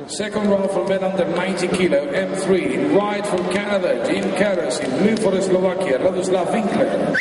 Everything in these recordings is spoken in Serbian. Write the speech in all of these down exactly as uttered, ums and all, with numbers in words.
Second round for men under ninety kilo, M three. In white for Canada, Jim Karras. In blue for Slovakia, Radoslav Winkler.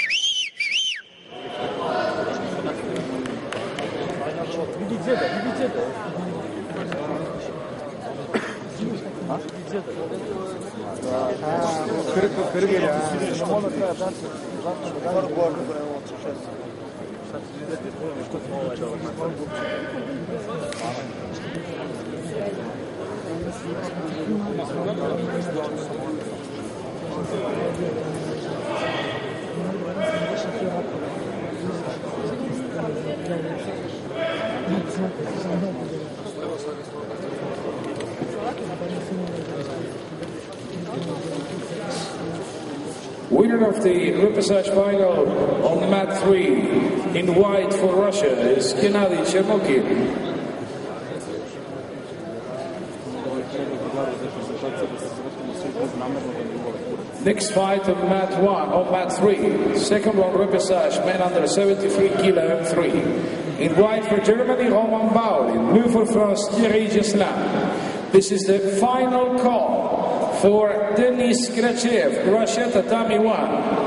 Winner of the repechage final on mat three in white for Russia is Gennady Chermokin. Next fight on mat one, on mat three, second round repechage, men under seventy-three kilo M three. In white for Germany, Roman Baul. In blue for France, Thierry Geslan. This is the final call for Denis Grachev, Russia, Tatami one.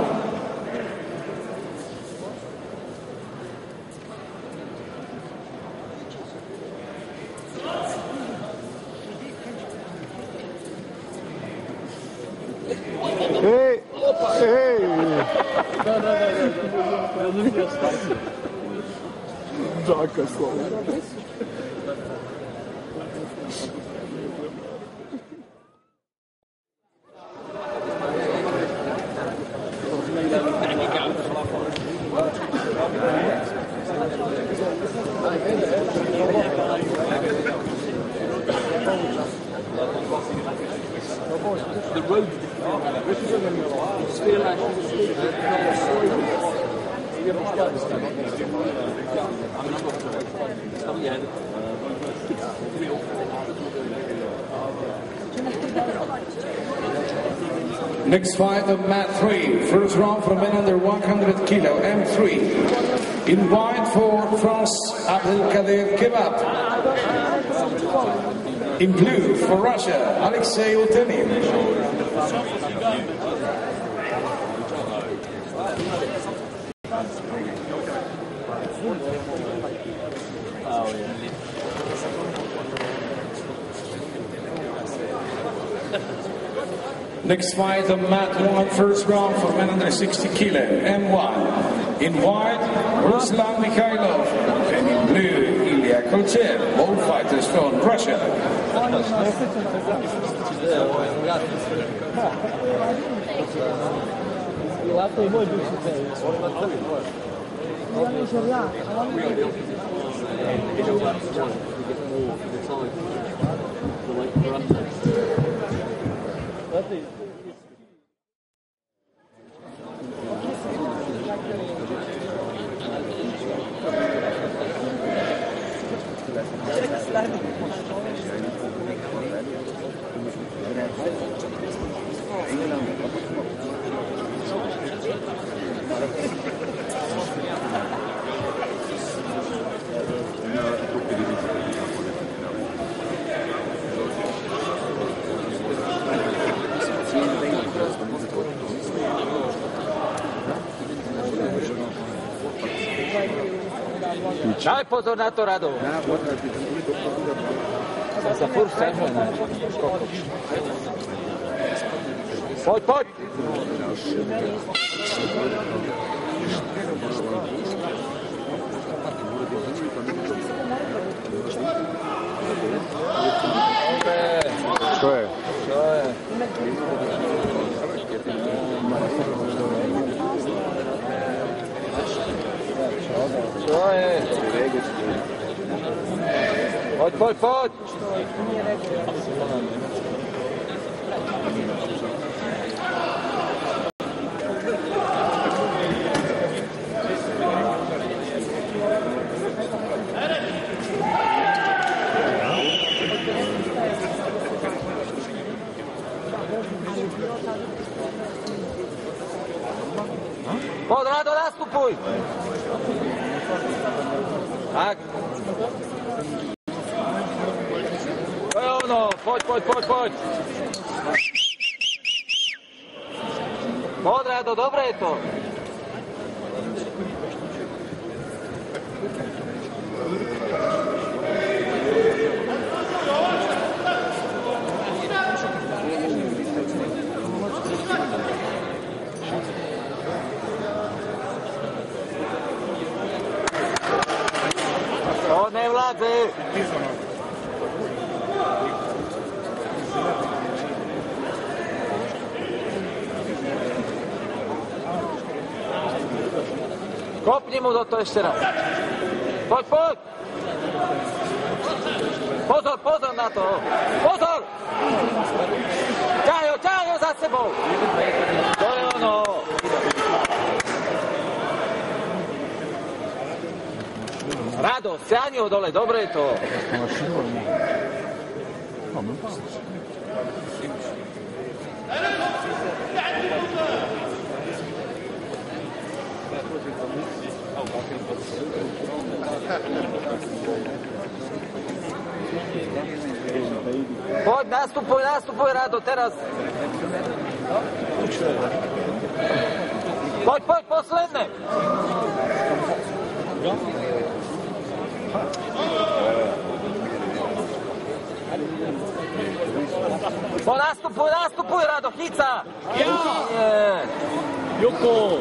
Hey! Hey! Жака слово. The road. Next fight of mat three, first round for men under one hundred kilo, M three. In white for France, Abdelkader Kebab. In blue for Russia, Alexei Utenin. Next fight of mat one, first round for men under sixty kilo, M one. In white, Ruslan Mikhailov. And in blue, Ilya Kolchev. All fighters from Russia. Daj pozor na to, Rado. Sa furt sežuje na skoku. Poď, poď. Čo je? Čo je? Čo je? Poď, poď, poď! Poď, Rado, nastupuj! Tak. To je ono. poď, poď, poď, poď. Poď, Rado, dobre je to. Poď, nevládze. Kopni mu do toho ešte raz. Poď, poď. Pozor, pozor na to. Pozor. Ťahaj ho, ťahaj ho za sebou. To je ono. Rado, stiahni ho dole, dobre je to. Poď, nastupuj, nastupuj, Rado, teraz. Poď, poď, posledné. Poď, nastupuj, nastupuj, Rado, chyť sa. Ja. Joko.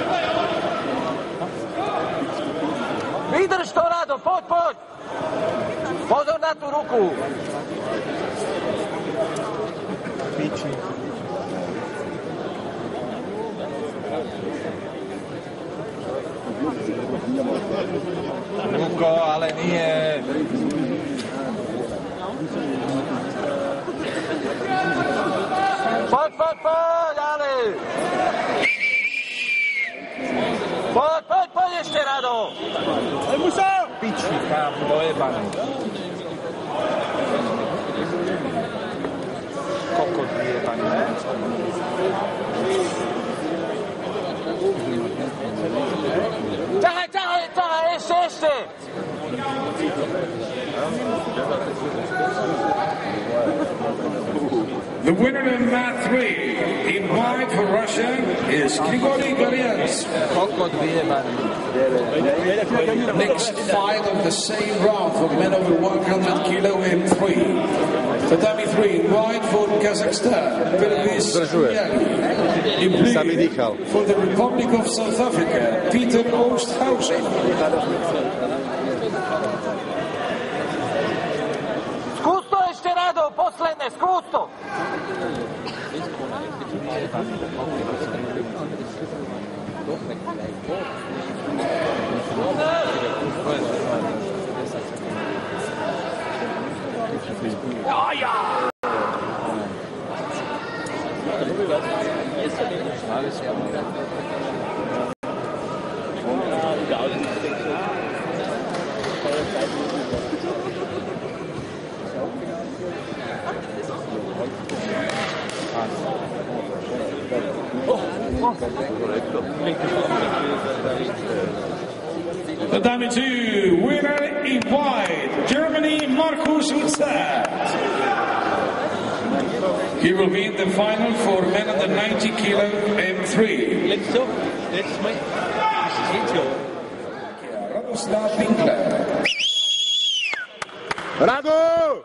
Vydrž to, Rado, poď, poď. Pozor na tú ruku. Píči. Ruko, ale nie. Poď, poď, poď, ale. Poď, poď, poď ešte, Rado. Ale Musa! Piči, kam, dojebaný. Kokot vyjebaný, ne? Ťahaj, ťahaj, ťahaj, ešte, ešte. The winner of mat three in white for Russia is Grigori Goryansk. Next fight of the same round for men over one hundred kilo M three. Tatami three in white for Kazakhstan. Pervis in blue for the Republic of South Africa. Peter Oosthausen. Skús to ešte, Rado, posledné, skús to. Ja, ja. Tatami two, winner in white, Germany, Markus Utzat. He will be in the final for men under ninety kilo M three. Let's go. Let's wait. This is Radoslav Winkler. Rado!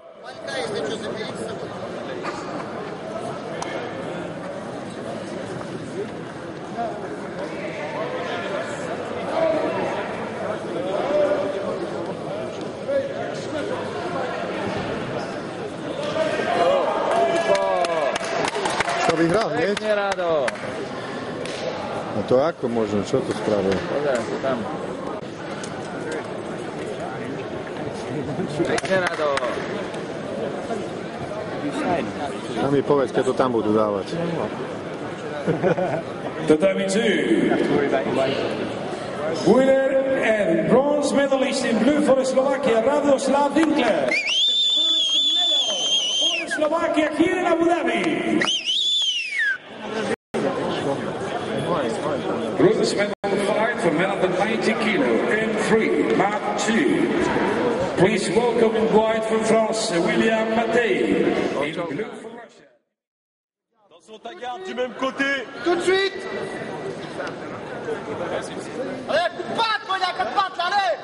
Što vyhral, nie? Pekne, Rado. A to ako možno? Čo to spravil? Pozeraj sa tam. Pekne, Rado. Tam mi povedz, keď to tam budú dávať. Tatami two. Winner and bronze medalist in blue for Slovakia, Radoslav Winkler. For Slovakia here in Abu Dhabi. Bronze medal fight for men under ninety kilo M three, mat two. Please welcome in white for France, William Mattei. In blue for Russia. Attention ta garde du même côté. Tout de suite. Allez, coup de patte, quoi, il y a quatre pattes, là, allez.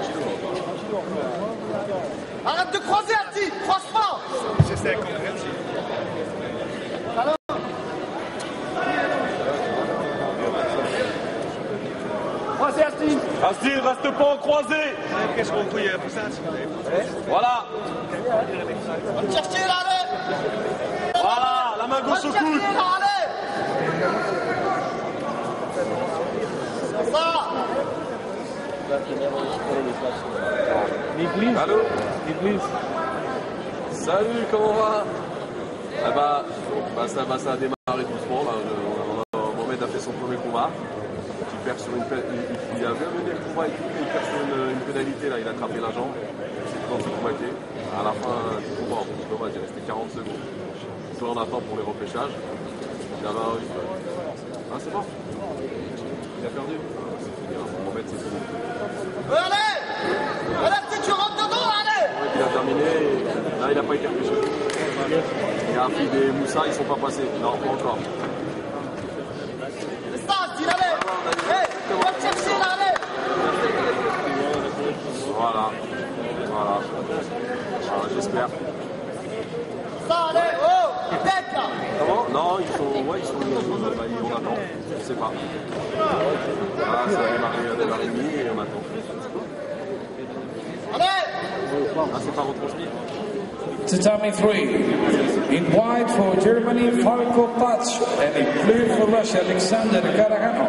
Arrête de croiser, Ati, croise pas. J'essaie de comprendre. Alors. Croisez, Ati. Asti, reste pas en croisé. Qu'est-ce qu'on couille pour ça? Voilà. On va te chercher, là, allez. Voilà, la main On va gauche te au chercher, coude. là, allez. Ça. Allô Salut, comment on va? Ah bah, bah, ça, bah, ça a démarré doucement. Là. On a, Mohamed a fait son premier combat. Il perd sur une, il, il a bien mené le combat et tout. Il perd sur une, une pénalité. Là, il a attrapé la jambe. C'est quand il combattait. À la fin du combat, en fait, dommage, il restait quarante secondes. Soit on attend pour les repêchages. Il a bah, oui. Ah, c'est bon. Il a perdu. C'est fini. Hein. Mohamed, c'est fini. Allez. Allez, si tu rentres dedans, allez. Il a terminé. Là, il n'a pas été repêché. Il y a Afid et Moussa, ils ne sont pas passés. Non, pas encore. C'est ça, Ati, allez. Hé, on va te chercher, là, allez. Voilà. Voilà. Voilà, j'espère. Ça, allez, oh, tête, là. Comment? Non, ils sont. Ouais, ils sont. Bah, on attend. Je ne sais pas. Voilà, ça a démarré à neuf heures trente et on attend. Allez. Ah, c'est pas retransmis. Tatami three. In white for Germany, Falko Patch. And in blue for Russia, Alexander Karagano.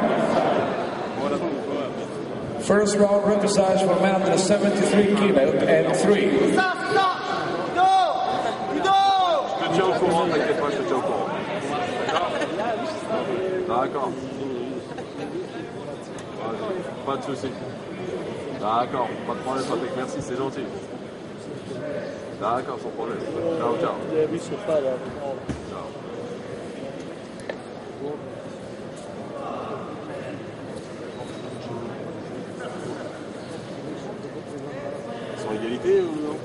First round reprisage for men under seventy-three kilo and three. Ça, ça. Ludo. Ludo. Je te tiens au courant, t'inquiète pas, je te tiens au courant. D'accord. Pas de soucis. D'accord, pas de problème, Patrick, merci, c'est gentil. D'accord, sans problème. Ciao, ciao. Ciao. Sans égalité ou non?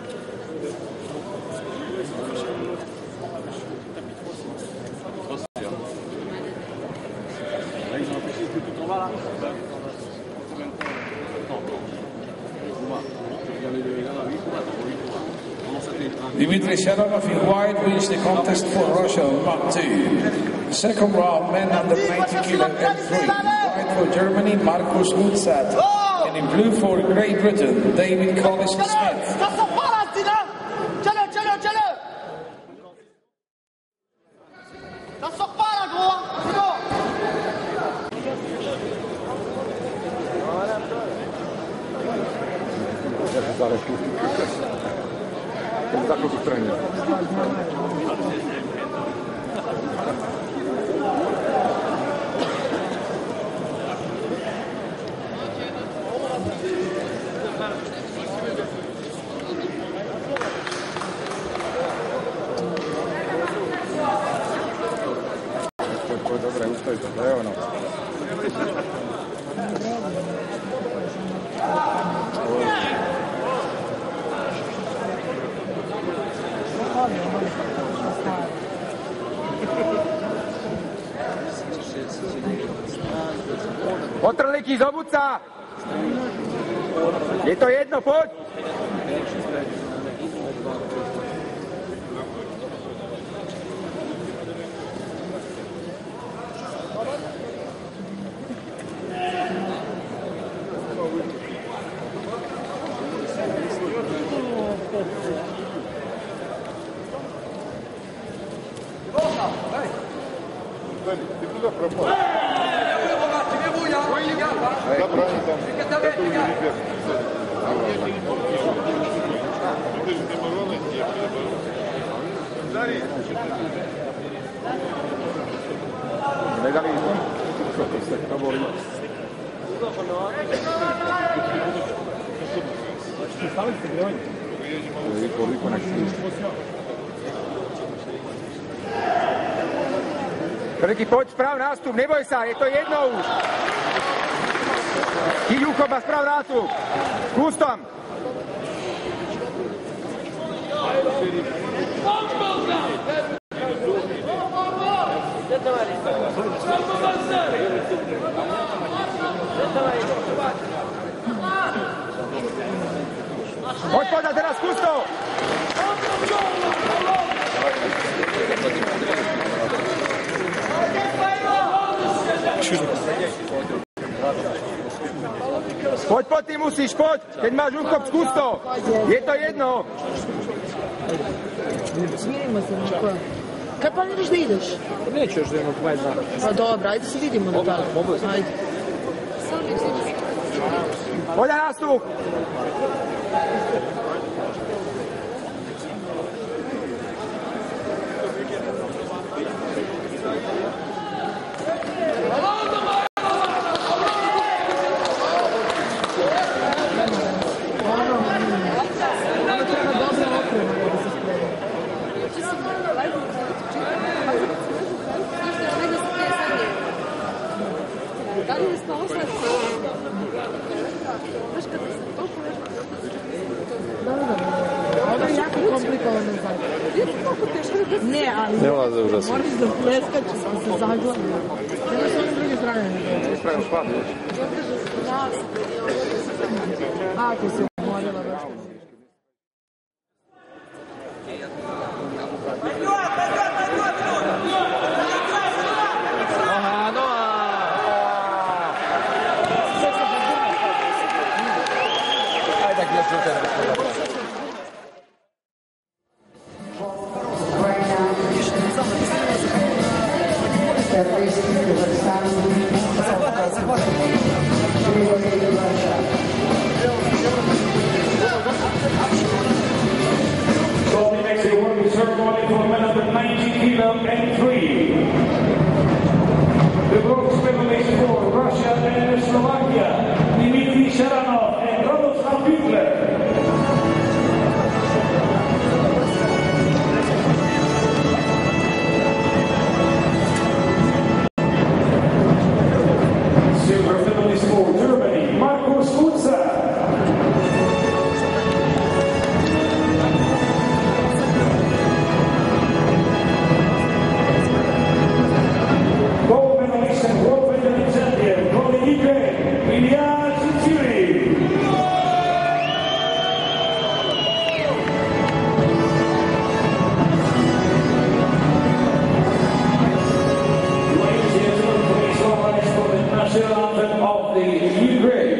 Dmitry Sharonov in white wins the contest for Russia on round two. Second round, men under ninety kilo and three. White for Germany, Markus Utzat. And in blue for Great Britain, David Collis Smith. Ça sort pas, là, Ati, là. Tiens-le, tiens-le, tiens-le. Ça sort pas, là, gros, hein. Sinon. Tako su treneri. To je dobra, ustavite. Evo nam. Otrlíky z obuca! Je to jedno, poď! Ты куда пропал? Да, правильно там. Это уже ребят. Legalizmo. To boli. Koliko nekih. Veľký, poď, sprav nástup, neboj sa, je to jedno už. Ty, Jucho, ma sprav nástup. Skús tam. Hoď poďa teraz Kusto! Poď, poď, ty musíš, poď! Keď máš úkop z Kusto! Je to jedno! Smirimo se, Niko. Kad planiraš da ideš? Neću još da imam dvadeset dana. Pa dobro, ajde se vidimo do tada. Ajde. Poďa nastup! Ne, ali moraš da pleskačeš, pa se zaglavim. Nema se ono s druge strane. Ispravim špatno. Ako se umorila baš. Ajde, gdje ću te So the next award ceremony for men under ninety kilo and three. The bronze medalist for Russia and Slovakia, Dmitry Sharanov and Radoslav Butler. Silver medalist for Germany, Markus Utzer. Gold medalist and world weightlifting champion from the Ukraine, Ilya Chichiri. Ladies and gentlemen, please rise for the national anthem of the Ukraine.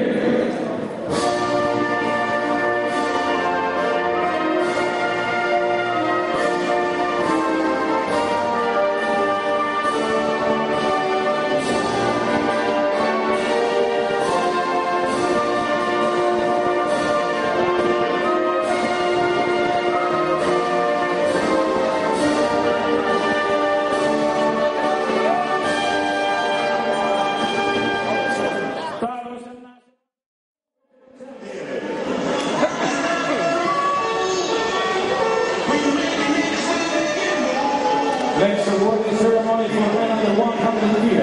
Next award ceremony for men under one hundred years.